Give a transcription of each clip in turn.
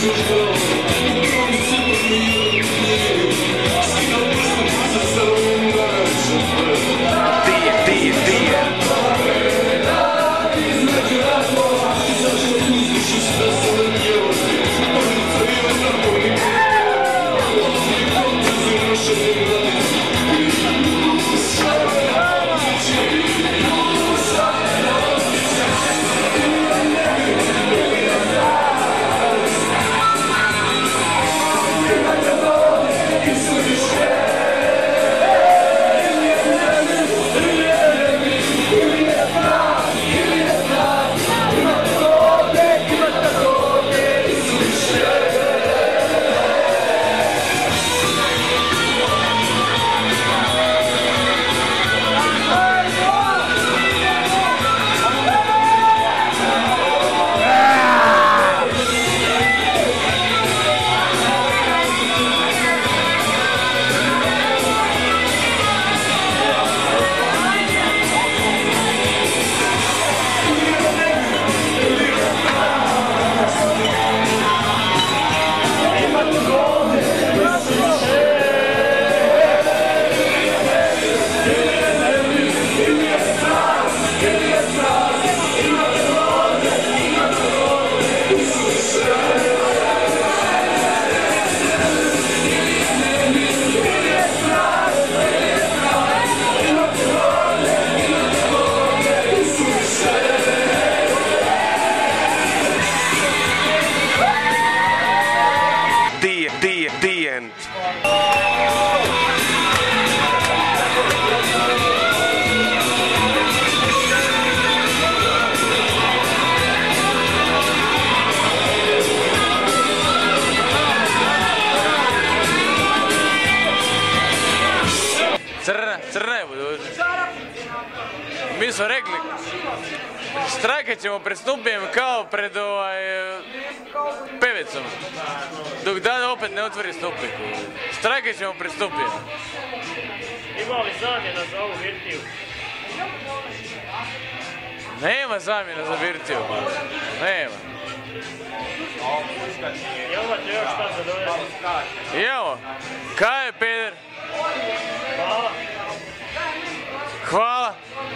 The end. Crna je budućnost. Mi smo rekli, štrajkat ćemo pred Snupijem kao pred pevicom. Dok dan opet ne otvori Snupij. Štrajkat ćemo pred Snupijem. Ima li zamjena za ovu virtiju? Nema zamjena za virtiju. Nema. Imate još šta za dodati? Evo, kaj je peder? Hvala. Hvala.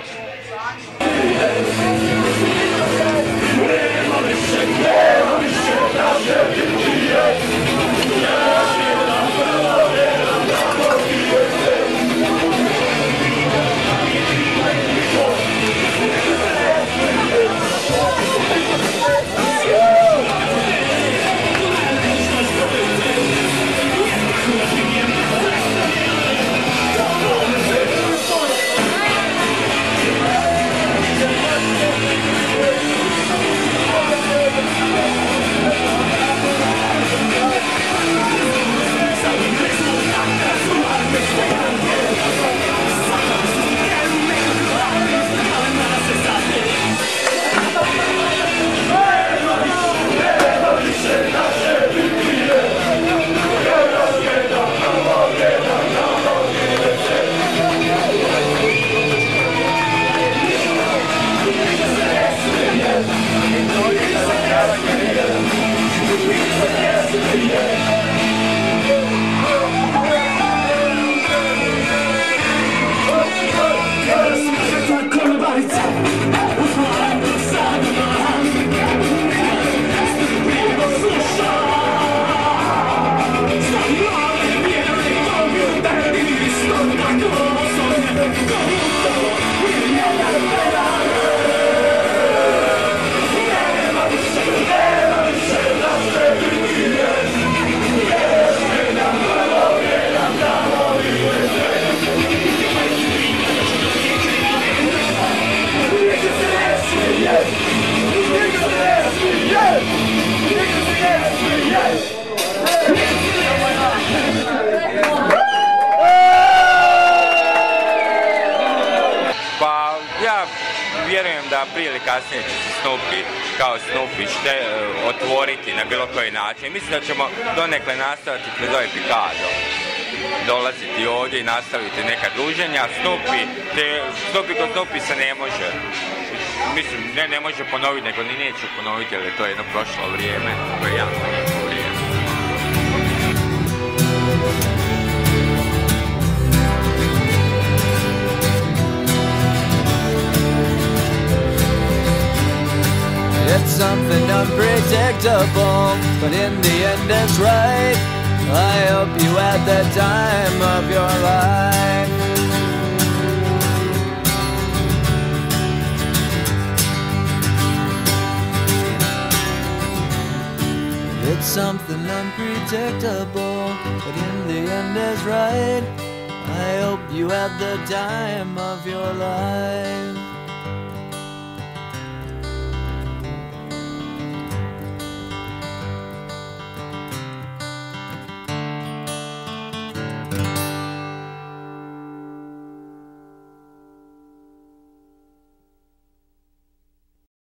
Pa ja vjerujem da prije ili kasnije će se Snupi kao Snupi otvoriti na bilo koji način. Mislim da ćemo donekle nastaviti kroz ovaj Pikado dolaziti ovdje i nastaviti neka druženja. Snupi kod Snupi se ne može, mislim ne može ponoviti, nego ni neće ponoviti, jer je to jedno prošlo vrijeme koje je jako lijepo vrijeme. It's something unpredictable, but in the end it's right. I hope you had the time of your life. It's something unpredictable, but in the end is right. I hope you had the time of your life.